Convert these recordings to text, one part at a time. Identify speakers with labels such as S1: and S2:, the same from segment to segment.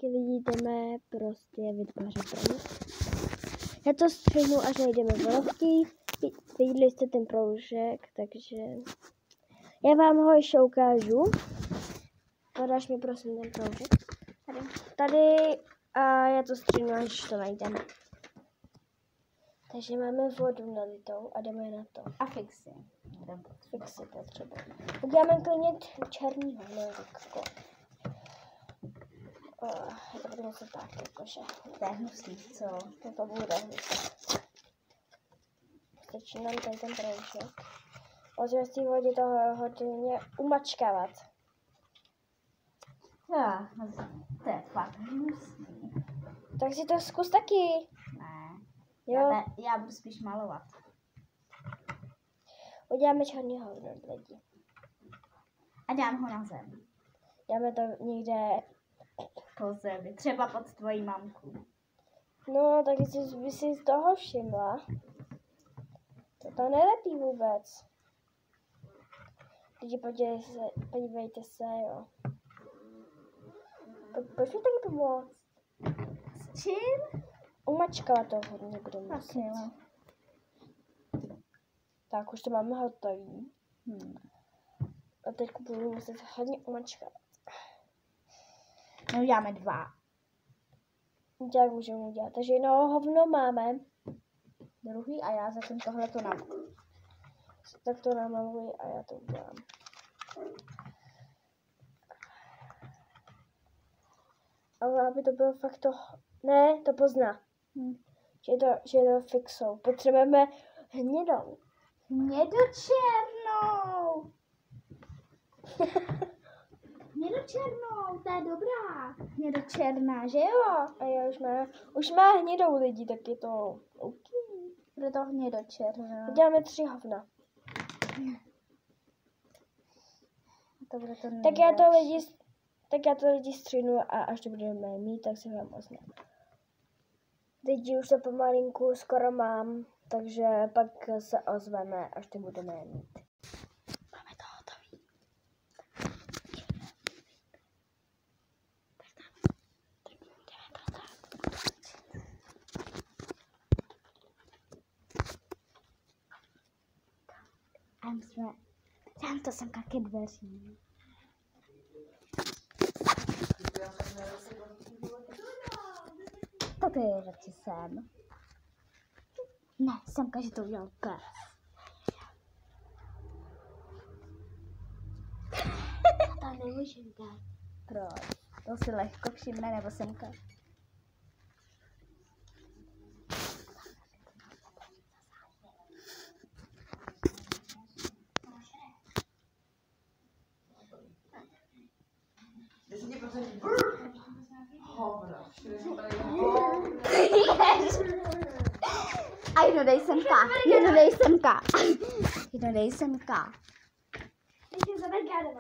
S1: lidi jdeme prostě vytvářet proužek. Já to střihnu, až najdeme volovky. Viděli jste ten proužek, takže já vám ho ještě ukážu. Podáš mi prosím ten proužek. Tady a já to střihnu, až to najdeme. Takže máme vodu nalitou a jdeme na to.
S2: A fixy.
S1: Fixy potřeba. Uděláme klidně černýho, ne jako. To bude něco tak, jakože.
S2: To je hnusný, co?
S1: To bude hnusný. Stačí nám tady ten proužek. Můžeme z té vodě toho hodně umačkávat.
S2: Já, to je fakt hnusný.
S1: Tak si to zkus taky.
S2: Ne.
S1: Jo.
S2: Já budu spíš malovat.
S1: Uděláme černýho lidi.
S2: A dám ho na zem.
S1: Dáme to někde.
S2: Po zemi. Třeba pod tvojí mamku.
S1: No, tak by si z toho všimla. To nelepí vůbec. Lidi, podívejte se, jo. Pojď mi taky pomoct.
S2: S čím?
S1: Umačkovat to hodně budu muset.
S2: Tak jo.
S1: Tak, už to máme hotový. A teď budu muset hodně umačkat.
S2: No uděláme 2.
S1: Jak můžeme udělat? Takže jedno hovno máme.
S2: Druhý a já zatím tohleto namaluji.
S1: Tak to namaluji a já to udělám. Ale aby to bylo fakt to... Ne, to pozná. Že je to fixou. Potřebujeme hnědou.
S2: Hnědočernou. Hnědočernou, to je dobrá. Hnědočerná, že jo?
S1: A já už má hnědou lidi, tak je to OK.
S2: Bude to hnědočerná.
S1: Uděláme 3 hovna.
S2: To bude to
S1: tak já to lidi střihnu a až to budeme mít, tak si vám oznám. Lidi už to pomalinku skoro mám, takže pak se ozveme, až to budeme mít.
S2: Máme to hotový. Tam to jsem ke dveří. To je radši sem. Ne, semka, že to udělal pes.
S1: Tam nemůžeme dát.
S2: Proč? To si lehko všimne, nebo semka? A jedno dej semka. Jedno dej semka. Jedno dej semka.
S1: Teď se zabergáme.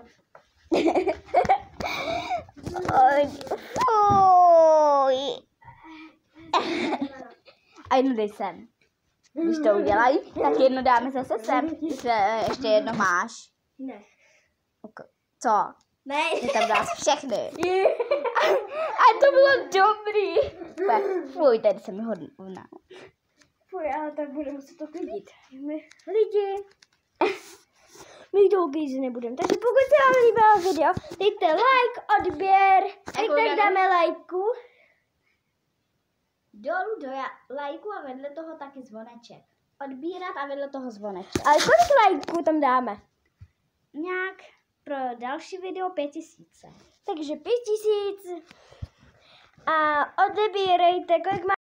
S2: A jedno dej sem. Když to udělají, tak jedno dáme zase sem. Ještě jedno máš.
S1: Ne.
S2: Co?
S1: Ne.
S2: Ty tam dáš všechny. A to bylo dobrý. Fuj, tady se mi hodná.
S1: Fuj, ale tak budeme muset to klidit. Lidi. My to uklízet nebudeme. Takže pokud se vám líbilo video, dejte like, odběr. Jak tak dáme lajku.
S2: Dolů do lajku a vedle toho taky zvoneček. Odbírat a vedle toho zvoneček.
S1: Ale kolik lajků tam dáme?
S2: Nějak pro další video 5000.
S1: Takže 5000. A odebírejte, kolik má